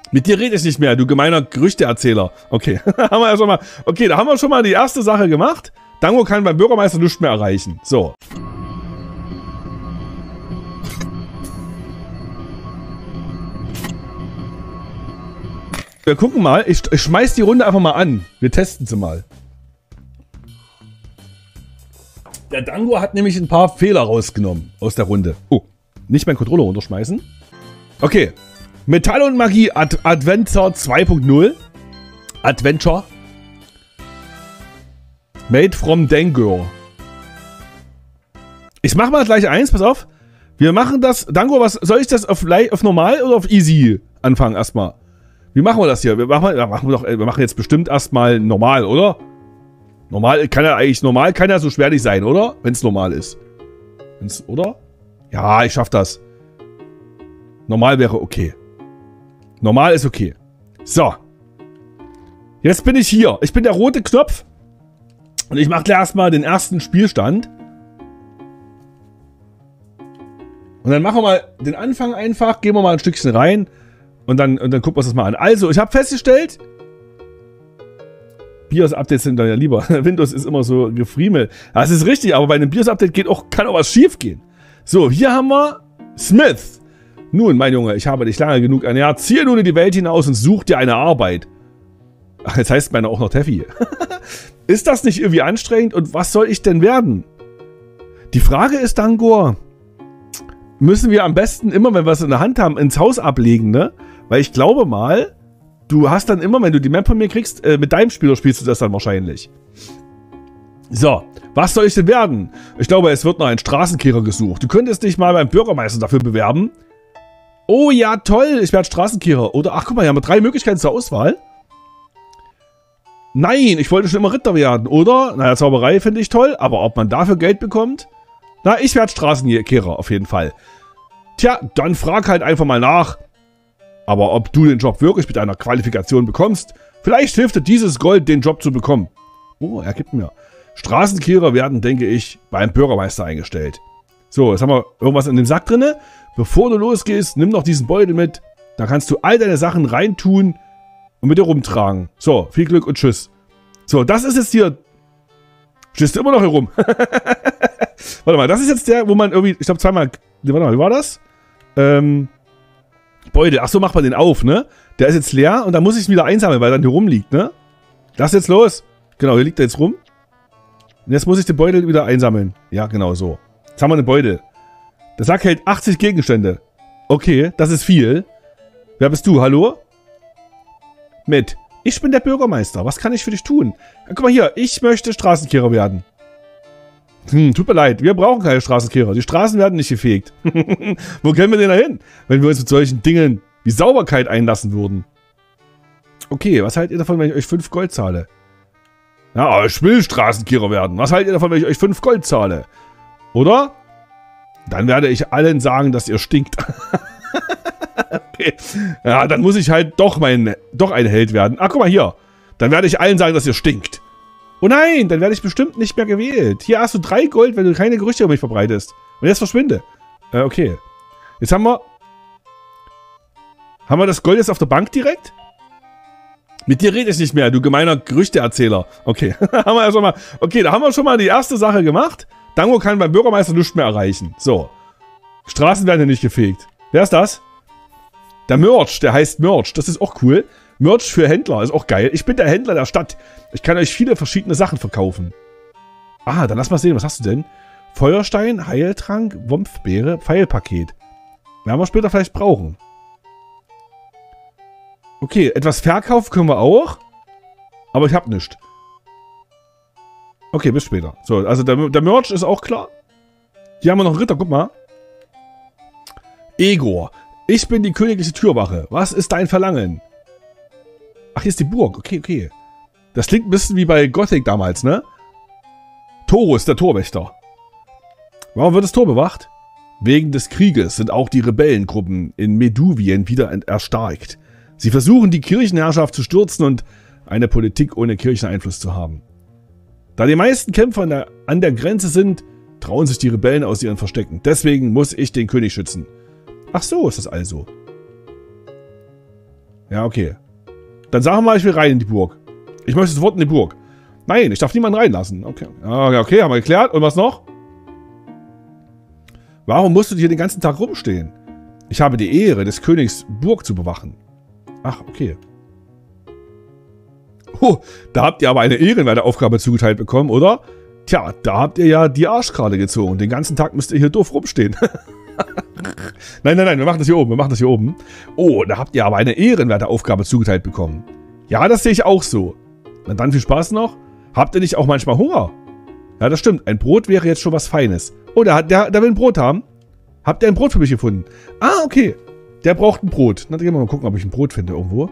Mit dir rede ich nicht mehr, du gemeiner Gerüchteerzähler. Okay, haben wir ja schon mal. Okay, da haben wir schon mal die erste Sache gemacht. Dango kann beim Bürgermeister nichts mehr erreichen. So. Wir gucken mal. Ich schmeiß die Runde einfach mal an. Wir testen sie mal. Der Dango hat nämlich ein paar Fehler rausgenommen aus der Runde. Oh, nicht meinen Controller runterschmeißen. Okay. Metall und Magie Adventure 2.0. Adventure. Made from Dango. Ich mach mal gleich eins, pass auf. Wir machen das. Dango, was soll ich das auf normal oder auf easy anfangen erstmal? Wie machen wir das hier? Wir machen jetzt bestimmt erstmal normal, oder? Normal kann ja so schwer nicht sein, oder? Wenn es normal ist. Oder? Ja, ich schaff das. Normal wäre okay. Normal ist okay. So. Jetzt bin ich hier. Ich bin der rote Knopf. Und ich mache erstmal den ersten Spielstand. Und dann machen wir mal den Anfang einfach. Gehen wir mal ein Stückchen rein. Und dann gucken wir uns das mal an. Also, ich habe festgestellt. BIOS-Updates sind dann ja lieber. Windows ist immer so gefriemelt. Das ist richtig, aber bei einem BIOS-Update kann auch was schief gehen. So, hier haben wir Smith. Nun, mein Junge, ich habe dich lange genug ernährt. Ziehe nun in die Welt hinaus und such dir eine Arbeit. Ach, jetzt heißt meine auch noch Teffi. Ist das nicht irgendwie anstrengend? Und was soll ich denn werden? Die Frage ist, Dango, müssen wir am besten immer, wenn wir es in der Hand haben, ins Haus ablegen, ne? Weil ich glaube mal, du hast dann immer, wenn du die Map von mir kriegst, mit deinem Spieler spielst du das dann wahrscheinlich. So, was soll ich denn werden? Ich glaube, es wird noch ein Straßenkehrer gesucht. Du könntest dich mal beim Bürgermeister dafür bewerben. Oh ja, toll, ich werde Straßenkehrer. Oder, ach guck mal, hier haben wir 3 Möglichkeiten zur Auswahl. Nein, ich wollte schon immer Ritter werden, oder? Naja, Zauberei finde ich toll, aber ob man dafür Geld bekommt? Na, ich werde Straßenkehrer, auf jeden Fall. Tja, dann frag halt einfach mal nach. Aber ob du den Job wirklich mit einer Qualifikation bekommst, vielleicht hilft dir dieses Gold, den Job zu bekommen. Oh, er gibt mir. Straßenkehrer werden, denke ich, beim Bürgermeister eingestellt. So, jetzt haben wir irgendwas in dem Sack drinne. Bevor du losgehst, nimm noch diesen Beutel mit. Da kannst du all deine Sachen reintun und mit dir rumtragen. So, viel Glück und tschüss. So, das ist jetzt hier. Stehst du immer noch hier rum? Warte mal, das ist jetzt der, wo man irgendwie, ich glaube zweimal, warte mal, wie war das? Beutel, achso, macht man den auf, ne? Der ist jetzt leer und dann muss ich ihn wieder einsammeln, weil er dann hier rumliegt, ne? Lass jetzt los. Genau, hier liegt er jetzt rum. Und jetzt muss ich den Beutel wieder einsammeln. Ja, genau so. Jetzt haben wir den Beutel. Der Sack hält 80 Gegenstände. Okay, das ist viel. Wer bist du? Hallo? Mit. Ich bin der Bürgermeister. Was kann ich für dich tun? Ja, guck mal hier. Ich möchte Straßenkehrer werden. Tut mir leid. Wir brauchen keine Straßenkehrer. Die Straßen werden nicht gefegt. Wo können wir denn da hin? Wenn wir uns mit solchen Dingen wie Sauberkeit einlassen würden. Okay, was haltet ihr davon, wenn ich euch 5 Gold zahle? Ja, aber ich will Straßenkehrer werden. Was haltet ihr davon, wenn ich euch 5 Gold zahle? Oder? Dann werde ich allen sagen, dass ihr stinkt. Okay. Ja, dann muss ich halt doch ein Held werden. Ach, guck mal hier. Dann werde ich allen sagen, dass ihr stinkt. Oh nein, dann werde ich bestimmt nicht mehr gewählt. Hier hast du 3 Gold, wenn du keine Gerüchte über mich verbreitest. Und jetzt verschwinde. Okay. Jetzt haben wir das Gold jetzt auf der Bank direkt? Mit dir rede ich nicht mehr, du gemeiner Gerüchteerzähler. Okay. Haben wir ja schon mal. Okay, da haben wir schon mal die erste Sache gemacht. Dango kann beim Bürgermeister nichts mehr erreichen. So. Straßen werden ja nicht gefegt. Wer ist das? Der Merch, der heißt Merch. Das ist auch cool. Merch für Händler, ist auch geil. Ich bin der Händler der Stadt. Ich kann euch viele verschiedene Sachen verkaufen. Ah, dann lass mal sehen, was hast du denn? Feuerstein, Heiltrank, Wumpfbeere, Pfeilpaket. Werden wir später vielleicht brauchen. Okay, etwas verkaufen können wir auch. Aber ich habe nichts. Okay, bis später. So, also der Merch ist auch klar. Hier haben wir noch einen Ritter, guck mal. Egor. Ich bin die königliche Türwache. Was ist dein Verlangen? Ach, hier ist die Burg. Okay, okay. Das klingt ein bisschen wie bei Gothic damals, ne? Torus, der Torwächter. Warum wird das Tor bewacht? Wegen des Krieges sind auch die Rebellengruppen in Meduvien wieder erstarkt. Sie versuchen, die Kirchenherrschaft zu stürzen und eine Politik ohne Kircheneinfluss zu haben. Da die meisten Kämpfer an der Grenze sind, trauen sich die Rebellen aus ihren Verstecken. Deswegen muss ich den König schützen. Ach so, ist das also. Ja, okay. Dann sagen wir mal, ich will rein in die Burg. Ich möchte sofort in die Burg. Nein, ich darf niemanden reinlassen. Okay. Okay, haben wir geklärt. Und was noch? Warum musst du hier den ganzen Tag rumstehen? Ich habe die Ehre, des Königs Burg zu bewachen. Ach, okay. Oh, da habt ihr aber eine ehrenwerte Aufgabe zugeteilt bekommen, oder? Tja, da habt ihr ja die Arschkarte gezogen. Den ganzen Tag müsst ihr hier doof rumstehen. Nein, wir machen das hier oben, Oh, da habt ihr aber eine ehrenwerte Aufgabe zugeteilt bekommen. Ja, das sehe ich auch so. Na dann viel Spaß noch. Habt ihr nicht auch manchmal Hunger? Ja, das stimmt. Ein Brot wäre jetzt schon was Feines. Oh, der will ein Brot haben. Habt ihr ein Brot für mich gefunden? Ah, okay. Der braucht ein Brot. Na, dann gehen wir mal gucken, ob ich ein Brot finde irgendwo.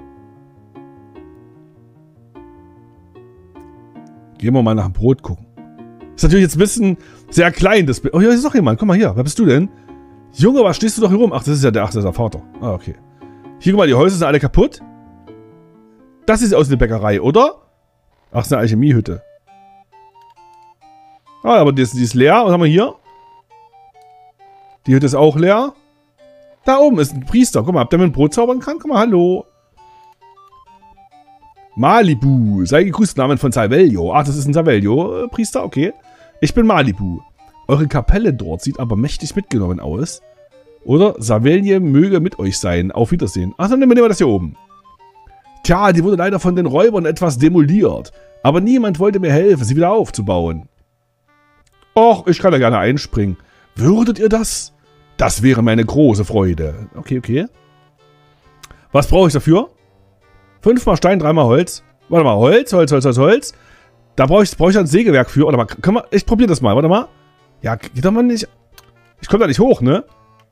Gehen wir mal nach dem Brot gucken. Ist natürlich jetzt ein bisschen sehr klein. Das oh, hier ist noch jemand. Komm mal hier. Wer bist du denn? Junge, was stehst du doch hier rum? Ach, das ist ja das ist der Vater. Ah, okay. Hier, guck mal, die Häuser sind alle kaputt. Das ist aus der Bäckerei, oder? Ach, das ist eine Alchemiehütte. Ah, aber die ist leer. Was haben wir hier? Die Hütte ist auch leer. Da oben ist ein Priester. Guck mal, habt ihr mit dem Brot zaubern kann? Guck mal, hallo. Malibu. Sei gegrüßt, Namen von Savelio. Ach, das ist ein Savelio-Priester, okay. Ich bin Malibu. Eure Kapelle dort sieht aber mächtig mitgenommen aus. Oder? Savelje möge mit euch sein. Auf Wiedersehen. Ach, dann nehmen wir das hier oben. Tja, die wurde leider von den Räubern etwas demoliert. Aber niemand wollte mir helfen, sie wieder aufzubauen. Och, ich kann da gerne einspringen. Würdet ihr das? Das wäre meine große Freude. Okay, okay. Was brauche ich dafür? 5 mal Stein, 3 mal Holz. Warte mal, Holz. Da brauche ich ein Sägewerk für. Warte mal, ich probiere das mal. Warte mal. Ja, geht doch mal nicht. Ich komme da nicht hoch, ne?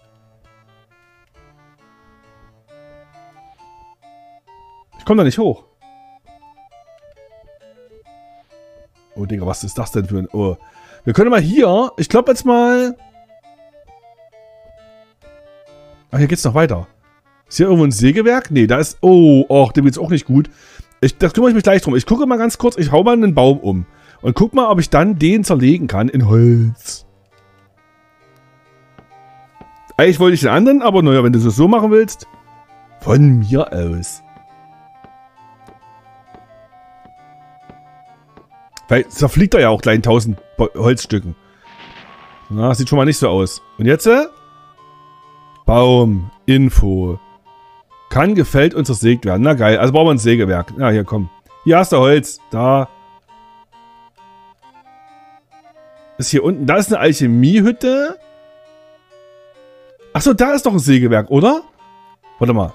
Ich komme da nicht hoch. Oh, Digga, was ist das denn für ein... Oh. Wir können mal hier... Ich glaube jetzt mal... Ach, hier geht's noch weiter. Ist hier irgendwo ein Sägewerk? Nee, da ist... Oh, och, dem geht's auch nicht gut. Da kümmere ich mich gleich drum. Ich gucke mal ganz kurz. Ich hau mal einen Baum um. Und guck mal, ob ich dann den zerlegen kann in Holz. Eigentlich wollte ich den anderen, aber naja, wenn du es so machen willst. Von mir aus. Weil zerfliegt er ja auch gleich in 1000 Holzstücken. Na, sieht schon mal nicht so aus. Und jetzt? Baum. Info. Kann gefällt und zersägt werden. Na geil. Also brauchen wir ein Sägewerk. Ja, hier, komm. Hier hast du Holz. Da. Ist hier unten. Da ist eine Alchemiehütte. Achso, da ist doch ein Sägewerk, oder? Warte mal.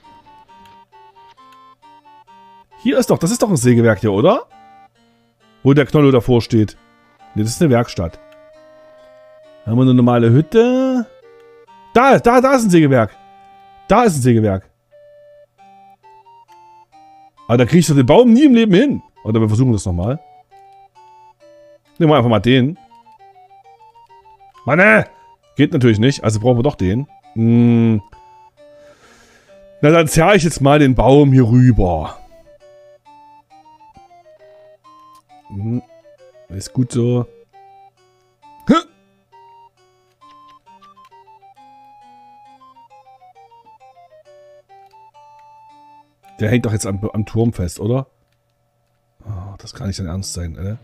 Hier ist doch. Das ist doch ein Sägewerk hier, oder? Wo der Knollo davor steht. Ne, das ist eine Werkstatt. Da haben wir eine normale Hütte. Da ist ein Sägewerk. Da ist ein Sägewerk. Aber da kriege ich doch den Baum nie im Leben hin. Oder wir versuchen das nochmal. Nehmen wir einfach mal den. Mann, geht natürlich nicht. Also brauchen wir doch den. Na, dann zerre ich jetzt mal den Baum hier rüber. Ist gut so. Der hängt doch jetzt am Turm fest, oder? Oh, das kann nicht dein Ernst sein, oder?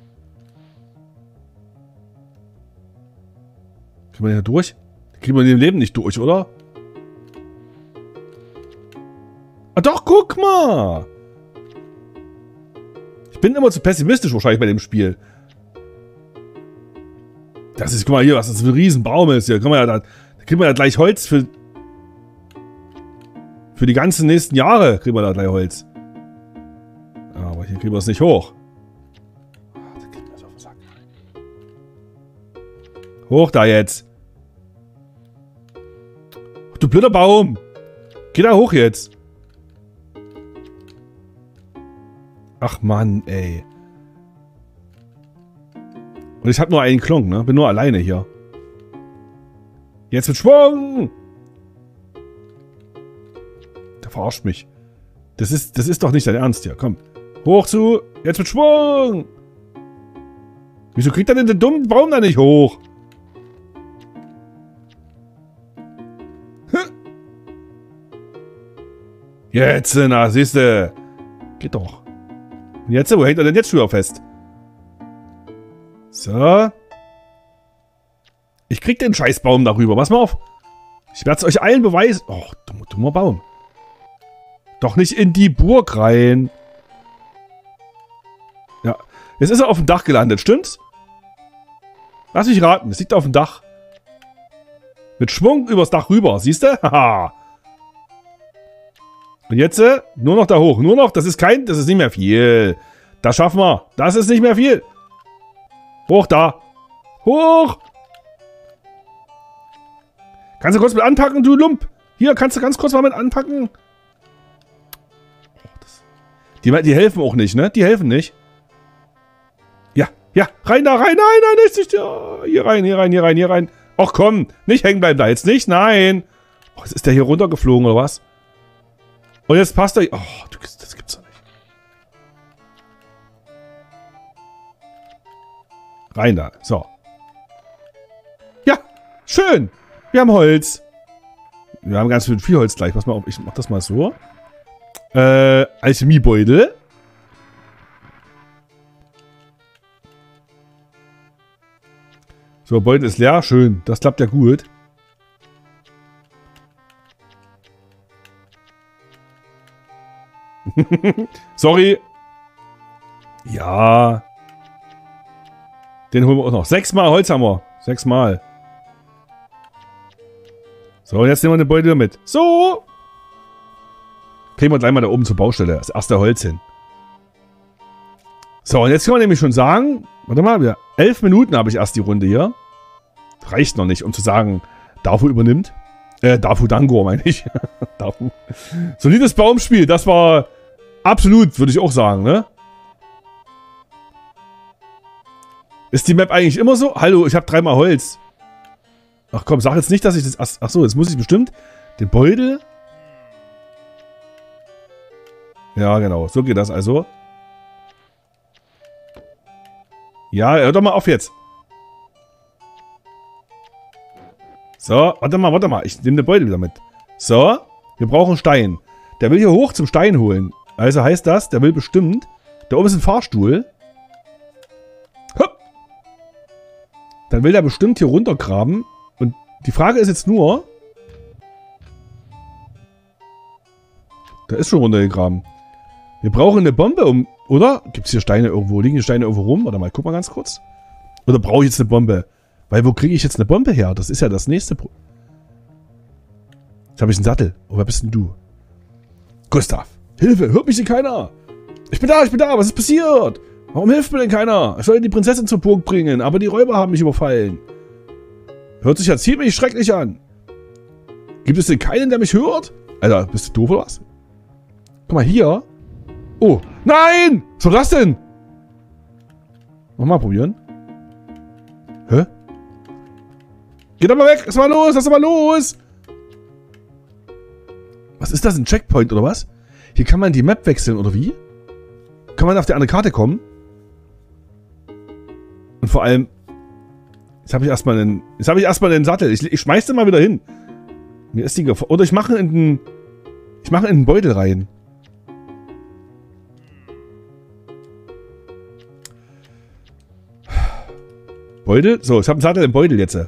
Kriegen wir den hier durch? Kriegen wir den im Leben nicht durch, oder? Ah doch, guck mal! Ich bin immer zu pessimistisch wahrscheinlich bei dem Spiel. Das ist, guck mal hier, was das für ein Riesenbaum ist. Hier können wir ja da kriegen wir ja gleich Holz für die ganzen nächsten Jahre kriegen wir da gleich Holz. Aber hier kriegen wir es nicht hoch. Hoch da jetzt. Ach, du blöder Baum. Geh da hoch jetzt. Ach Mann, ey. Und ich habe nur einen Klonk, ne? Bin nur alleine hier. Jetzt mit Schwung! Der verarscht mich. Das ist doch nicht dein Ernst hier. Komm. Hoch zu. Jetzt mit Schwung! Wieso kriegt er denn den dummen Baum da nicht hoch? Jetzt, na, siehste. Geht doch. Und jetzt, wo hängt er denn jetzt schon wieder fest? So. Ich krieg den Scheißbaum darüber. Pass mal auf. Ich werde es euch allen beweisen. Och, dummer Baum. Doch nicht in die Burg rein. Ja. Jetzt ist er auf dem Dach gelandet, stimmt's? Lass mich raten. Es liegt auf dem Dach. Mit Schwung übers Dach rüber. Siehst du? Haha. Und jetzt nur noch da hoch. Nur noch. Das ist nicht mehr viel. Das schaffen wir. Das ist nicht mehr viel. Hoch da. Hoch. Kannst du kurz mit anpacken, du Lump? Hier, kannst du ganz kurz mal mit anpacken? Die helfen auch nicht, ne? Die helfen nicht. Ja, ja, rein da, rein, nein, nicht. Ja, hier rein. Ach komm, nicht hängen bleiben da jetzt nicht, nein. Oh, ist der hier runtergeflogen oder was? Und jetzt passt er. Oh, das gibt's doch nicht. Rein da, so. Ja, schön. Wir haben Holz. Wir haben ganz viel Holz gleich. Pass mal auf, ich mach das mal so. Alchemiebeutel. So, Beutel ist leer. Schön. Das klappt ja gut. Sorry. Ja. Den holen wir auch noch. 6-mal Holz haben wir. 6-mal. So, jetzt nehmen wir den Beutel mit. So. Kriegen wir gleich mal da oben zur Baustelle. Das erste Holz hin. So, und jetzt können wir nämlich schon sagen, warte mal, 11 Minuten habe ich erst die Runde hier. Reicht noch nicht, um zu sagen, Dafu übernimmt. Dafu Dangor, meine ich. Dafu. Solides Baumspiel, das war absolut, würde ich auch sagen, ne? Ist die Map eigentlich immer so? Hallo, ich habe 3-mal Holz. Ach komm, sag jetzt nicht, dass ich das... Ach so, jetzt muss ich bestimmt den Beutel... Ja, genau. So geht das also. Ja, hör doch mal auf jetzt. So, warte mal. Ich nehme den Beutel wieder mit. So, wir brauchen Stein. Der will hier hoch zum Stein holen. Also heißt das, der will bestimmt... Da oben ist ein Fahrstuhl. Hopp. Dann will der bestimmt hier runtergraben. Und die Frage ist jetzt nur... Der ist schon runtergegraben. Wir brauchen eine Bombe, oder? Gibt es hier Steine irgendwo? Liegen hier Steine irgendwo rum? Warte mal, guck mal ganz kurz. Oder brauche ich jetzt eine Bombe? Weil wo kriege ich jetzt eine Bombe her? Das ist ja das nächste Problem. Jetzt habe ich einen Sattel. Oh, wer bist denn du? Gustav. Hilfe, hört mich denn keiner? Ich bin da, was ist passiert? Warum hilft mir denn keiner? Ich soll die Prinzessin zur Burg bringen, aber die Räuber haben mich überfallen. Hört sich ja ziemlich schrecklich an. Gibt es denn keinen, der mich hört? Alter, bist du doof oder was? Guck mal hier. Oh, nein! Was war das denn? Nochmal probieren. Hä? Geh doch mal weg! Lass mal los! Was ist das, ein Checkpoint oder was? Hier kann man die Map wechseln, oder wie? Kann man auf die andere Karte kommen? Und vor allem... Jetzt habe ich erstmal einen Sattel. Ich schmeiß den mal wieder hin. Mir ist die Gefahr... Oder ich mache in den Beutel rein. Beutel? So, ich habe einen Sattel im Beutel jetzt.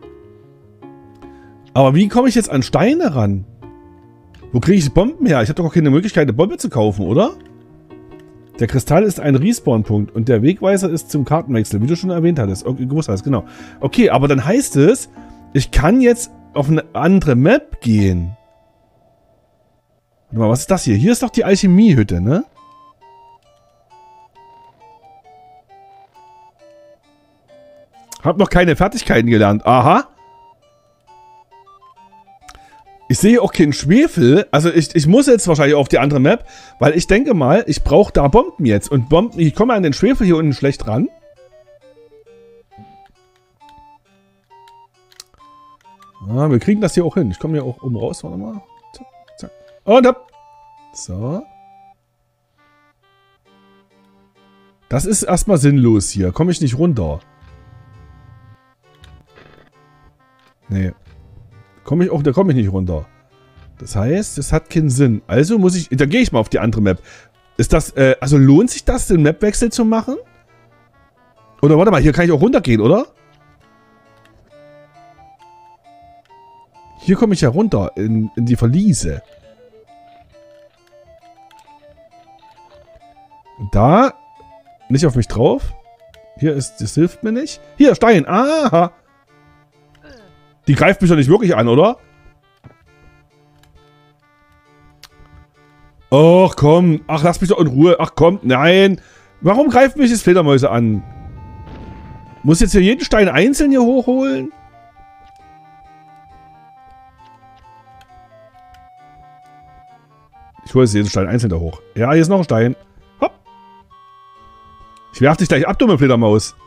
Aber wie komme ich jetzt an Steine ran? Wo kriege ich Bomben her? Ich habe doch keine Möglichkeit, eine Bombe zu kaufen, oder? Der Kristall ist ein Respawn-Punkt und der Wegweiser ist zum Kartenwechsel, wie du schon erwähnt hattest. Okay, gewusst hast, genau. Okay, aber dann heißt es, ich kann jetzt auf eine andere Map gehen. Warte mal, was ist das hier? Hier ist doch die Alchemiehütte, ne? Hab noch keine Fertigkeiten gelernt. Aha. Ich sehe auch keinen Schwefel. Also ich muss jetzt wahrscheinlich auf die andere Map, weil ich denke mal, ich brauche da Bomben jetzt. Und Bomben, ich komme an den Schwefel hier unten schlecht ran. Ah, wir kriegen das hier auch hin. Ich komme hier auch oben raus. Warte mal. Zack, zack. Und hopp. So. Das ist erstmal sinnlos hier. Komme ich nicht runter. Nee. Da komme ich nicht runter. Das heißt, es hat keinen Sinn. Also muss ich... Da gehe ich mal auf die andere Map. Ist das... also lohnt sich das, den Mapwechsel zu machen? Oder warte mal, hier kann ich auch runtergehen, oder? Hier komme ich ja runter, in die Verliese. Und da... Nicht auf mich drauf. Hier ist... Das hilft mir nicht. Hier, Stein. Aha. Die greift mich doch nicht wirklich an, oder? Ach komm. Ach, lass mich doch in Ruhe. Ach komm. Nein. Warum greifen mich jetzt Fledermäuse an? Muss jetzt hier jeden Stein einzeln hier hochholen? Ich hole jetzt jeden Stein einzeln da hoch. Ja, hier ist noch ein Stein. Hopp. Ich werf dich gleich ab, dumme Fledermaus.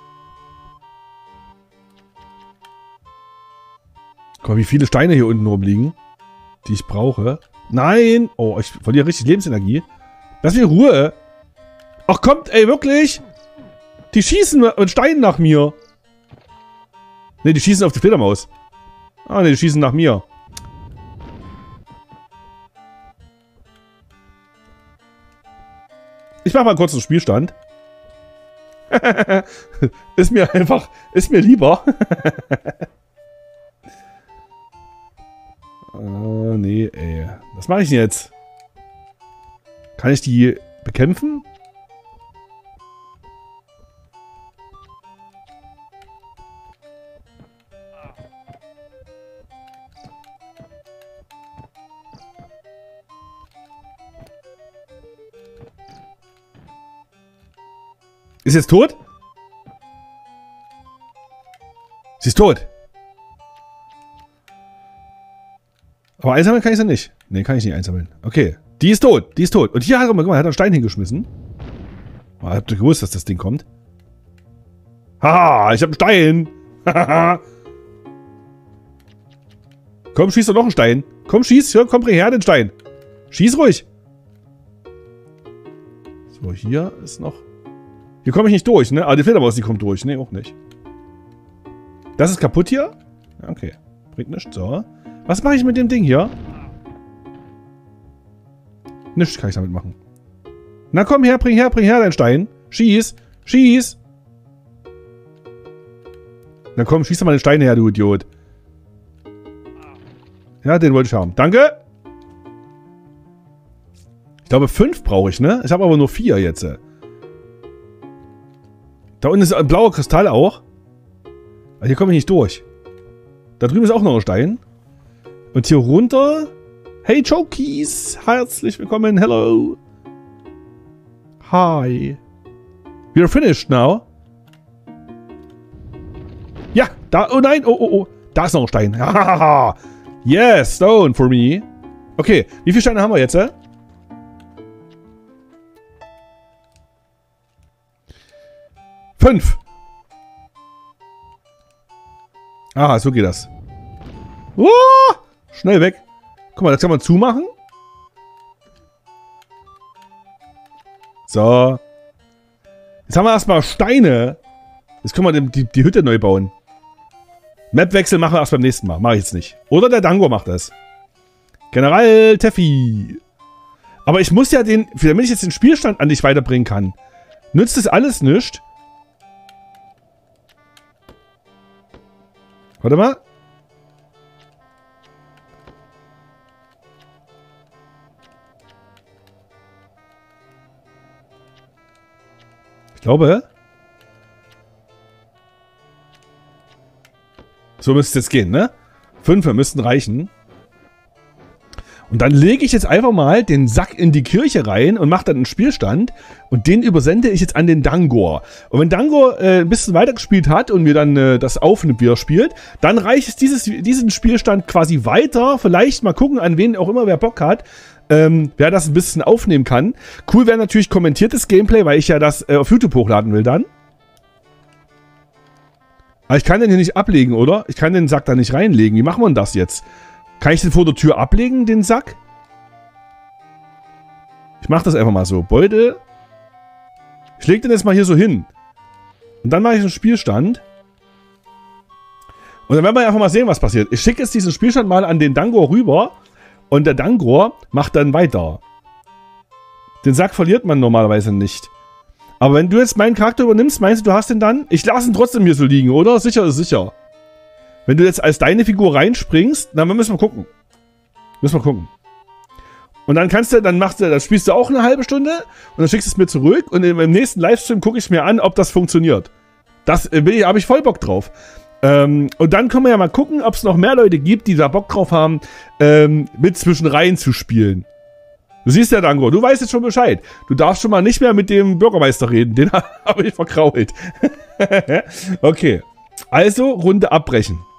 Guck mal, wie viele Steine hier unten rumliegen, die ich brauche. Nein! Oh, ich verliere richtig Lebensenergie. Lass mich in Ruhe. Ach kommt, ey, wirklich? Die schießen mit Steinen nach mir. Ne, die schießen auf die Fledermaus. Ah, ne, die schießen nach mir. Ich mach mal kurz einen Spielstand. Ist mir einfach, ist mir lieber. Nee, ey. Was mache ich denn jetzt? Kann ich die bekämpfen? Ist jetzt tot? Sie ist tot. Aber einsammeln kann ich sie nicht. Ne, kann ich nicht einsammeln. Okay. Die ist tot. Die ist tot. Und hier, guck mal, hat er einen Stein hingeschmissen. Oh, habt ihr gewusst, dass das Ding kommt? Haha, ich hab einen Stein. Haha. Komm, schieß doch noch einen Stein. Komm, schieß. Ja, komm, bring her den Stein. Schieß ruhig. So, hier ist noch... Hier komme ich nicht durch, ne? Aber die Fledermaus, die kommt durch. Ne, auch nicht. Das ist kaputt hier? Okay. Bringt nichts. So. Was mache ich mit dem Ding hier? Nichts kann ich damit machen. Na komm her, bring her deinen Stein. Schieß. Schieß. Na komm, schieß doch mal den Stein her, du Idiot. Ja, den wollte ich haben. Danke. Ich glaube 5 brauche ich, ne? Ich habe aber nur 4 jetzt. Da unten ist ein blauer Kristall auch. Aber hier komme ich nicht durch. Da drüben ist auch noch ein Stein. Und hier runter... Hey Jokies! Herzlich willkommen, hello! Hi! We're finished now. Ja, da... Oh nein! Oh. Da ist noch ein Stein. Hahaha! Yes, stone for me. Okay, wie viele Steine haben wir jetzt, 5. Aha, so geht das. Oh, schnell weg. Guck mal, das kann man zumachen. So. Jetzt haben wir erstmal Steine. Jetzt können wir die Hütte neu bauen. Mapwechsel machen wir erst beim nächsten Mal. Mache ich jetzt nicht. Oder der Dango macht das. General Teffi. Aber ich muss ja damit ich jetzt den Spielstand an dich weiterbringen kann, nützt das alles nichts. Warte mal. Ich glaube. So müsste es jetzt gehen, ne? 5 müssten reichen. Und dann lege ich jetzt einfach mal den Sack in die Kirche rein und mache dann einen Spielstand. Und den übersende ich jetzt an den Dangor. Und wenn Dangor ein bisschen weitergespielt hat und mir dann das aufnimmt, wie er spielt, dann reicht es diesen Spielstand quasi weiter. Vielleicht mal gucken, an wen auch immer wer Bock hat. Wer das ein bisschen aufnehmen kann. Cool wäre natürlich kommentiertes Gameplay, weil ich ja das auf YouTube hochladen will dann. Aber ich kann den hier nicht ablegen, oder? Ich kann den Sack da nicht reinlegen. Wie machen wir denn das jetzt? Kann ich den vor der Tür ablegen, den Sack? Ich mache das einfach mal so. Beutel. Ich lege den jetzt mal hier so hin. Und dann mache ich einen Spielstand. Und dann werden wir einfach mal sehen, was passiert. Ich schicke jetzt diesen Spielstand mal an den Dango rüber. Und der Dangror macht dann weiter. Den Sack verliert man normalerweise nicht. Aber wenn du jetzt meinen Charakter übernimmst, meinst du, du hast den dann? Ich lasse ihn trotzdem hier so liegen, oder? Sicher ist sicher. Wenn du jetzt als deine Figur reinspringst, dann müssen wir gucken. Und dann dann spielst du auch eine halbe Stunde und dann schickst du es mir zurück und im nächsten Livestream gucke ich mir an, ob das funktioniert. Das habe ich voll Bock drauf. Und dann können wir ja mal gucken, ob es noch mehr Leute gibt, die da Bock drauf haben, mit zwischen Reihen zu spielen. Du siehst ja, Dango, du weißt jetzt schon Bescheid. Du darfst schon mal nicht mehr mit dem Bürgermeister reden. Den habe ich verkrault. Okay. Also, Runde abbrechen.